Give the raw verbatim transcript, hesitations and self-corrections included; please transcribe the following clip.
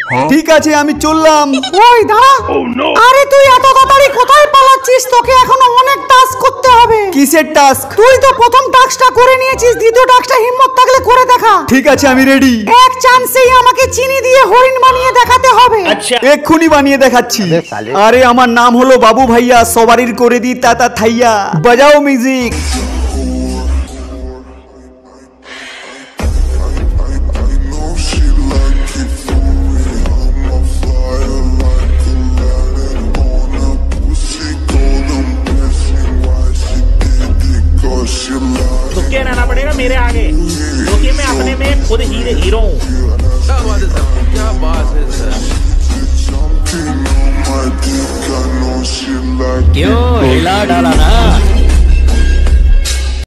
ঠিক আছে আমি চললাম। ওই দাঁড়া। আরে তুই এত তাড়াতাড়ি কোথায় পালাচ্ছিস? তোকে এখনো অনেক টাস্ক করতে হবে। কিসের টাস্ক? তুই তো প্রথম টাস্কটা করে নিয়েছিস, দ্বিতীয় টাস্কটা হিম্মত থাকলে করে দেখা। ঠিক আছে আমি রেডি। এক চান্সেই আমাকে চিনি দিয়ে হরিণ বানিয়ে দেখাতে হবে। এক্ষুনি বানিয়ে দেখাচ্ছি। আরে আমার নাম হলো বাবু ভাইয়া, সবারির করে দি তাতা থাইয়া। বাজাও মিউজিক। झुके रहना पड़ेगा मेरे आगे, क्योंकि मैं अपने में खुद हीरे हीरो हूँ। क्या बात है सर, क्या बात है सर। क्यों हिला डाला ना।